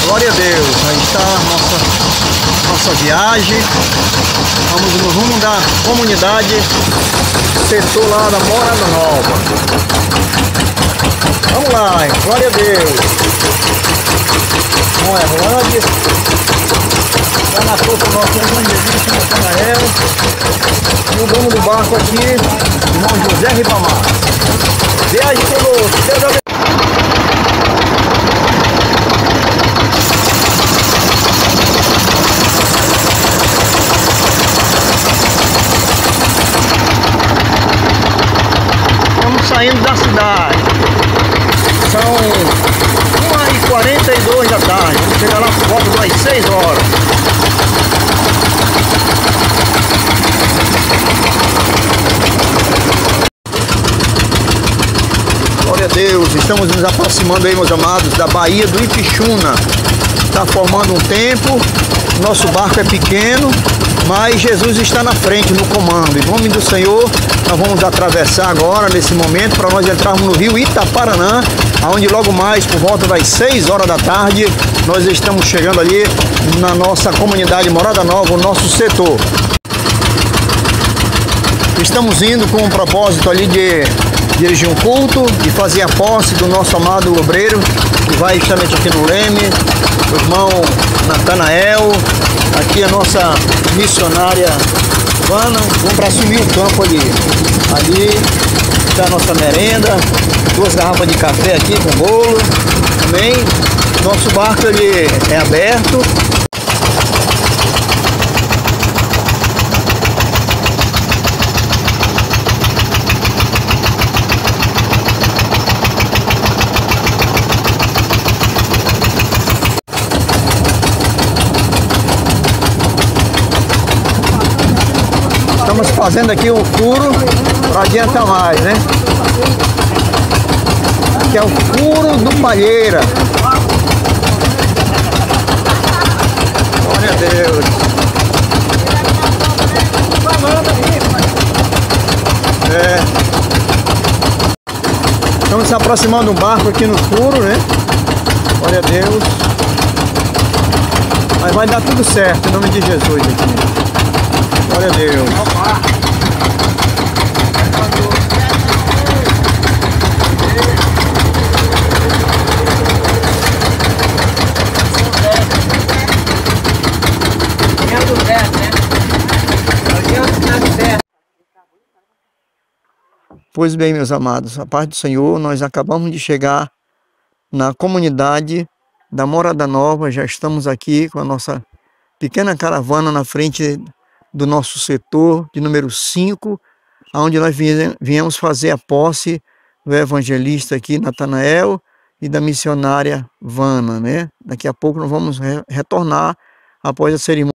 Glória a Deus. Aí está a nossa viagem. Vamos no rumo da comunidade, setor lá da Morada Nova. Vamos lá, hein? Glória a Deus. Bom, Erlande. Está na força do nosso evangelista Natanael. E o dono do barco aqui, irmão José Ribamar. Viagem conosco. Deus abençoe. Saindo da cidade, são 1h42 da tarde, vamos chegar lá por volta das 6 horas. Glória a Deus, estamos nos aproximando aí, meus amados, da Baía do Ipixuna. Está formando um tempo, nosso barco é pequeno, mas Jesus está na frente, no comando. Em nome do Senhor, nós vamos atravessar agora, nesse momento, para nós entrarmos no rio Itaparanã, onde logo mais, por volta das 6 horas da tarde, nós estamos chegando ali na nossa comunidade Morada Nova, o nosso setor. Estamos indo com o propósito ali de dirigir um culto e fazer a posse do nosso amado obreiro, que vai justamente aqui no Leme, o irmão Natanael, aqui a nossa missionária Vana. Vamos para assumir o campo ali. Ali está a nossa merenda, 2 garrafas de café aqui com bolo. Também nosso barco ele é aberto. Estamos fazendo aqui o furo para adiantar mais, né? Aqui é o furo do Palheira. Glória a Deus. Estamos se aproximando do barco aqui no furo, né? Glória a Deus. Mas vai dar tudo certo, em nome de Jesus aqui. Glória a Deus. Pois bem, meus amados, a paz do Senhor, nós acabamos de chegar na comunidade da Morada Nova. Já estamos aqui com a nossa pequena caravana na frente do nosso setor de número 5, onde nós viemos fazer a posse do evangelista aqui, Natanael, e da missionária Vana, né? Daqui a pouco nós vamos retornar após a cerimônia.